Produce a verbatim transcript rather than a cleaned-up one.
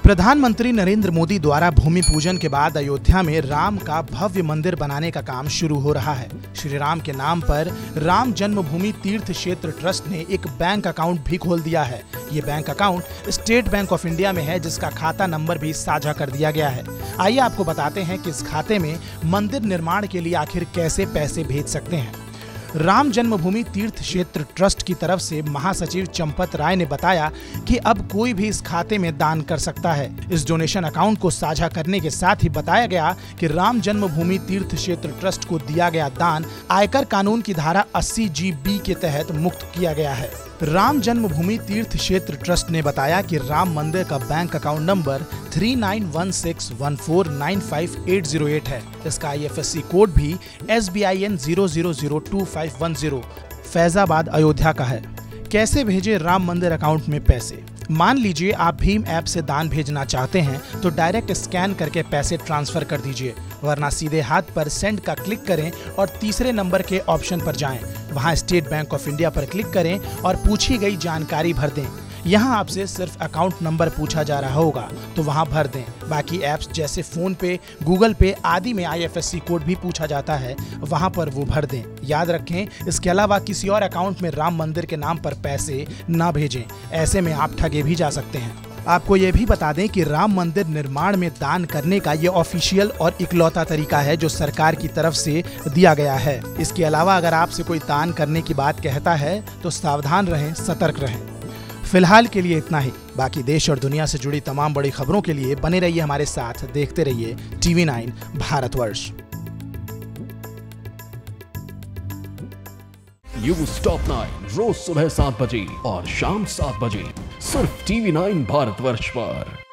प्रधानमंत्री नरेंद्र मोदी द्वारा भूमि पूजन के बाद अयोध्या में राम का भव्य मंदिर बनाने का काम शुरू हो रहा है। श्री राम के नाम पर राम जन्मभूमि तीर्थ क्षेत्र ट्रस्ट ने एक बैंक अकाउंट भी खोल दिया है। ये bank account State Bank of India में है, जिसका खाता नंबर भी साझा कर दिया गया है। आइए आपको बताते हैं कि इस खाते में मंदिर निर्माण के लिए आखिर कैसे पैसे भेज सकते हैं। राम जन्मभूमि तीर्थ क्षेत्र ट्रस्ट की तरफ से महासचिव चंपत राय ने बताया कि अब कोई भी इस खाते में दान कर सकता है। इस डोनेशन अकाउंट को साझा करने के साथ ही बताया गया कि राम जन्मभूमि तीर्थ क्षेत्र ट्रस्ट को दिया गया दान आयकर कानून की धारा अस्सी जी बी के तहत मुक्त किया गया है। राम जन्मभूमि तीर्थ क्षेत्र ट्रस्ट ने बताया कि राम मंदिर का bank account number three nine one six one four nine five eight zero eight है। इसका I F S C code भी S B I N zero zero zero two five one zero Faizabad Ayodhya का है। कैसे भेजे राम मंदिर अकाउंट में पैसे? मान लीजिए आप भीम ऐप से दान भेजना चाहते हैं तो डायरेक्ट स्कैन करके पैसे ट्रांसफर कर दीजिए, वरना सीधे हाथ पर सेंड का क्लिक करें और तीसरे नंबर के ऑप्शन पर जाएं। वहां स्टेट बैंक ऑफ इंडिया पर क्लिक करें और पूछी गई जानकारी भर दें। यहाँ आपसे सिर्फ अकाउंट नंबर पूछा जा रहा होगा तो वहां भर दें। बाकी ऐप्स जैसे फोन पे, गूगल पे आदि में I F S C code भी पूछा जाता है, वहां पर वो भर दें। याद रखें, इसके अलावा किसी और अकाउंट में राम मंदिर के नाम पर पैसे ना भेजें, ऐसे में आप ठगे भी जा सकते हैं। आपको ये भी बता दें कि राम मंदिर निर्माण में दान करने का ये ऑफिशियल और इकलौता तरीका है जो सरकार की तरफ से दिया गया है। इसके अलावा अगर आपसे कोई दान करने की बात कहता है तो सावधान रहें, सतर्क रहें। फिलहाल के लिए इतना ही। बाकी देश और दुनिया से जुड़ी तमाम बड़ी खबरों के लिए बने रहिए हमारे साथ, देखते रहिए TV nine Bharatvarsh. News top nine रोज सुबह सात बजे और शाम सात बजे सिर्फ टीवी नाइन भारतवर्ष पर।